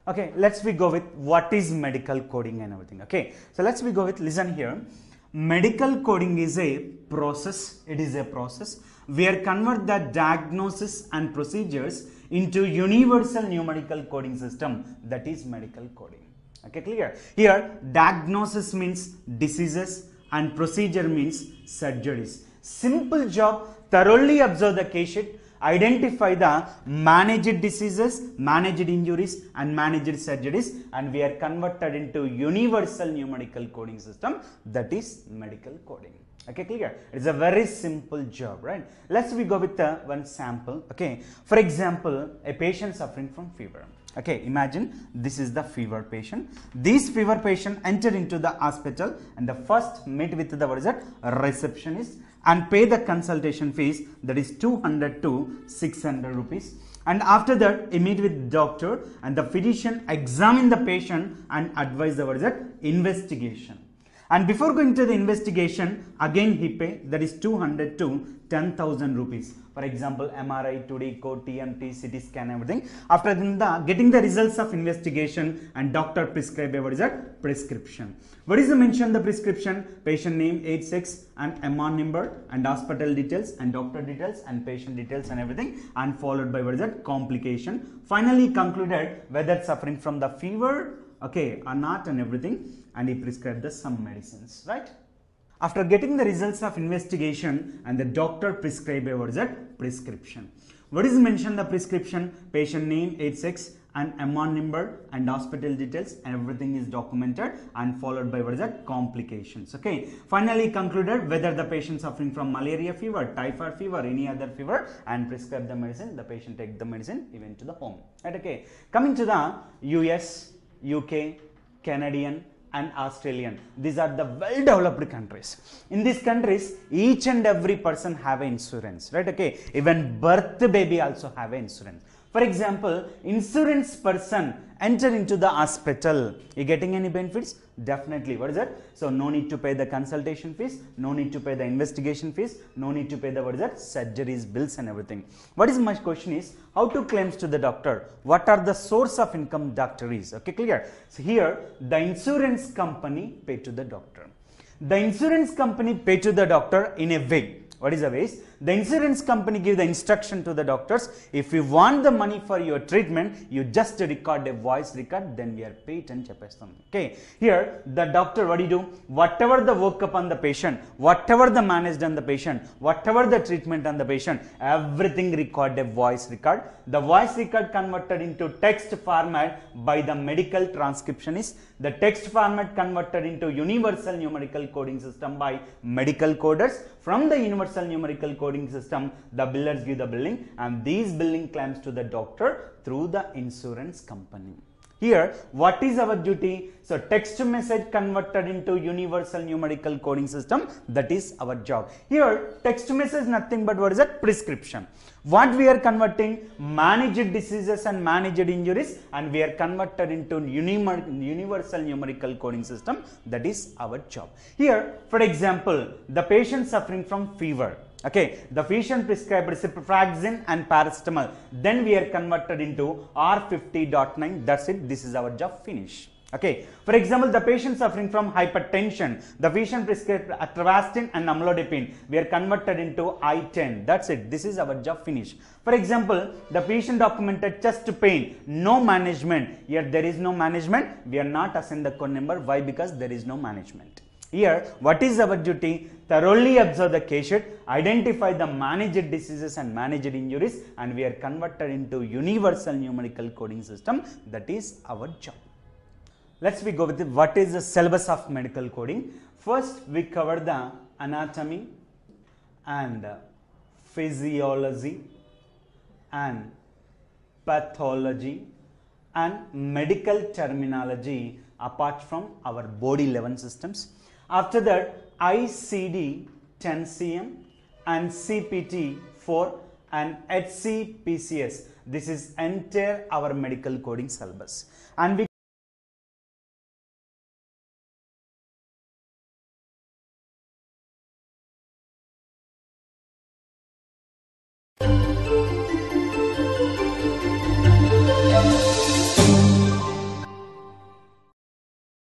Okay, let's we go with what is medical coding and everything. Okay, so let's we go with, listen here. Medical coding is a process. It is a process where convert the diagnosis and procedures into universal numerical coding system, that is medical coding. Okay, clear? Here diagnosis means diseases and procedure means surgeries. Simple job, thoroughly observe the case sheet, identify the managed diseases, managed injuries and managed surgeries, and we are converted into universal numerical coding system, that is medical coding. Okay, clear? It's a very simple job, right? Let's we go with one sample. Okay, for example, a patient suffering from fever. Okay, imagine this is the fever patient. This fever patient entered into the hospital and the first meet with the what is that receptionist and pay the consultation fees, that is 200 to 600 rupees. And after that he meet with doctor and the physician examine the patient and advise the what is that investigation. And before going to the investigation, again he pay, that is 200 to 10,000 rupees. For example, MRI, 2D code, TMT, CT scan, everything. After getting the results of investigation and doctor prescribe what is that prescription. What is the mention the prescription? Patient name, age, sex and MR number and hospital details and doctor details and patient details and everything, and followed by what is that complication. Finally concluded whether suffering from the fever, okay, or not and everything, and he prescribed the some medicines, right? After getting the results of investigation and the doctor prescribed what is that prescription. What is mentioned the prescription? Patient name, age, sex and MR number and hospital details, and everything is documented and followed by what is that complications. Okay, finally concluded whether the patient suffering from malaria fever, typhoid fever, any other fever, and prescribe the medicine. The patient take the medicine, he went to the home, right? Okay, coming to the US, UK, Canadian and Australian, these are the well developed countries. In these countries each and every person have an insurance, right? Okay, even birth baby also have an insurance. For example, insurance person enter into the hospital, you getting any benefits? Definitely. What is that? So no need to pay the consultation fees, no need to pay the investigation fees, no need to pay the what is that surgeries, bills and everything. What is my question is how to claims to the doctor? What are the source of income doctor is? Okay, clear? So here the insurance company pay to the doctor. The insurance company pay to the doctor in a way. What is the ways? The insurance company give the instruction to the doctors, if you want the money for your treatment, you just record a voice record, then we are paid and chepestam. Okay, here the doctor what do you do? Whatever the work upon the patient, whatever the managed on the patient, whatever the treatment on the patient, everything record a voice record. The voice record converted into text format by the medical transcriptionist. The text format converted into universal numerical coding system by medical coders. From the universal numerical coding system, the billers give the billing and these billing claims to the doctor through the insurance company. Here, what is our duty? So, text message converted into universal numerical coding system, that is our job. Here, text message nothing but what is that? Prescription. What we are converting? Managed diseases and managed injuries, and we are converted into universal numerical coding system, that is our job. Here, for example, the patient suffering from fever. Okay, the physician prescribed ciprofloxacin and paracetamol. Then we are converted into R50.9. That's it. This is our job finish. Okay. For example, the patient suffering from hypertension. The physician prescribed atorvastatin and amlodipine. We are converted into I10. That's it. This is our job finish. For example, the patient documented chest pain. No management. Here there is no management. We are not assigned the code number. Why? Because there is no management. Here, what is our duty? Thoroughly observe the case sheet, identify the managed diseases and managed injuries, and we are converted into universal numerical coding system. That is our job. Let's we go with what is the syllabus of medical coding. First, we cover the anatomy and physiology and pathology and medical terminology apart from our body level systems. After that, ICD 10 cm and CPT 4 and HCPCS. This is entire our medical coding syllabus. And we